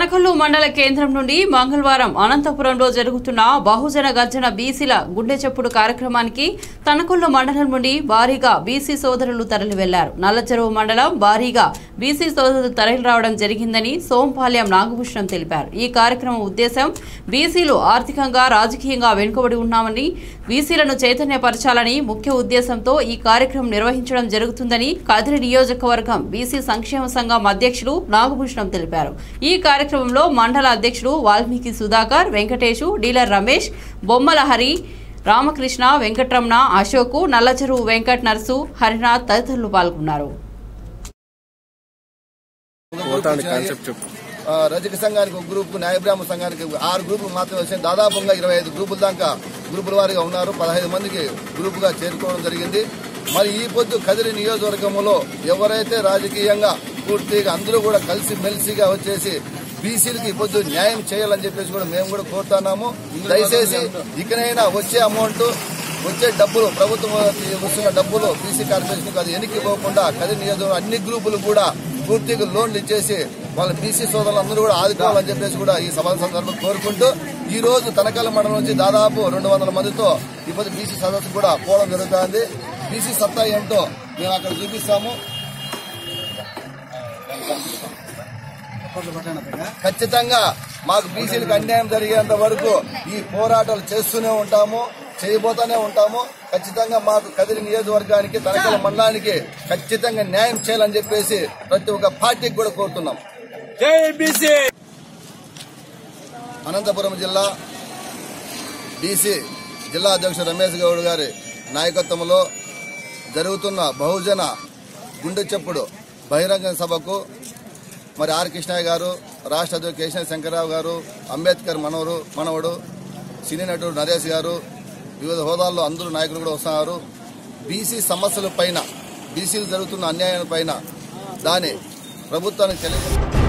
తనకల్లు మండల కేంద్రం నుండి మంగళవారం అనంతపురంలో జరుగుతున్న బహుజన గర్జన బీసీల గుండె చెప్పుడు కార్యక్రమానికి తనకల్లు మండలం నుండి భారీగా బీసీ సోదరులు తరలి వెళ్లారు. నల్లచెరువు మండలం భారీగా బీసీ సోదరులు తరలి రావడం జరిగిందని సోంపాల్యం నాగభూషణం తెలిపారు. ఈ కార్యక్రమం ఉద్దేశం బీసీలు ఆర్థికంగా రాజకీయంగా వెనుకబడి ఉన్నామని బీసీలను చైతన్యపరచాలని ముఖ్య ఉద్దేశంతో ఈ కార్యక్రమం నిర్వహించడం జరుగుతుందని కదిరి నియోజకవర్గం బీసీ సంక్షేమ సంఘం అధ్యక్షులు నాగభూషణం తెలిపారు. ఈ కార్యక్రమంలో మండల అధ్యక్షుడు వాల్మీకి సుధాకర్, వెంకటేశు, డీలర్ రమేష్, బొమ్మల హరి, రామకృష్ణ, వెంకటరమణ, అశోక్, నల్లచెరువు వెంకట్, నర్సు, హరినాథ్ తదితరులు పాల్గొన్నారు. రజక సంఘానికి ఒక గ్రూప్, న్యాయ బ్రాహ్మణ సంఘానికి 6 గ్రూపులు మాత్రమే వచ్చాయి. దాదాపుగా 25 గ్రూపుల దాకా గ్రూపుల వారిగా ఉన్నారు. 15 మందికి గ్రూప్ గా చేరుకోవడం జరిగింది. మరి ఈ పొద్దు కదిరి నియోజకవర్గంలో ఎవరైతే రాజకీయంగా పూర్తిగా అందరూ కూడా కలిసి మెలిసిగా వచ్చేసి బీసీలకి ఈ పొద్దు న్యాయం చేయాలని చెప్పేసి కూడా మేము కూడా కోరుతున్నాము. దయచేసి ఇకనైనా వచ్చే అమౌంట్, వచ్చే డబ్బులు, ప్రభుత్వం వస్తున్న డబ్బులు బీసీ కార్పొరేషన్ అది వెనక్కి పోకుండా కదిరి నియోజకవర్గం అన్ని గ్రూపులు కూడా పూర్తిగా లోన్లు ఇచ్చేసి వాళ్ళ బీసీ సోదరులందరూ కూడా ఆదుకోవాలని చెప్పేసి కూడా ఈ సభల సందర్భంగా కోరుకుంటూ ఈ రోజు తనకల్ మండలం నుంచి దాదాపు 200 మందితో ఇప్పుడు బీసీ సదస్సు కూడా పోవడం జరుగుతుంది. బీసీ సత్తా ఏంటో మేము అక్కడ చూపిస్తాము. ఖచ్చితంగా మాకు బీసీలకు అన్యాయం జరిగేంత వరకు ఈ పోరాటాలు చేస్తూనే ఉంటాము, చేయబోతూనే ఉంటాము. ఖచ్చితంగా మాకు కదిరి నియోజకవర్గానికి, తనకల్ మండలానికి ఖచ్చితంగా న్యాయం చేయాలని చెప్పేసి ప్రతి ఒక్క పార్టీకి కూడా కోరుతున్నాం. జై బీసీ. అనంతపురం జిల్లా బీసీ జిల్లా అధ్యక్షుడు రమేష్ గౌడ్ గారి నాయకత్వంలో జరుగుతున్న బహుజన గుండె చెప్పుడు బహిరంగ సభకు మరి ఆర్ కృష్ణయ్య గారు, రాష్ట్ర అధ్యక్షుడు కేశవ శంకర్రావు గారు, అంబేద్కర్ మనవడు సినీ నటుడు నరేష్ గారు, వివిధ హోదాల్లో అందరూ నాయకులు కూడా వస్తున్నారు. బీసీ సమస్యల పైన, బీసీలు జరుగుతున్న అన్యాయం పైన దాని ప్రభుత్వానికి తెలియదు.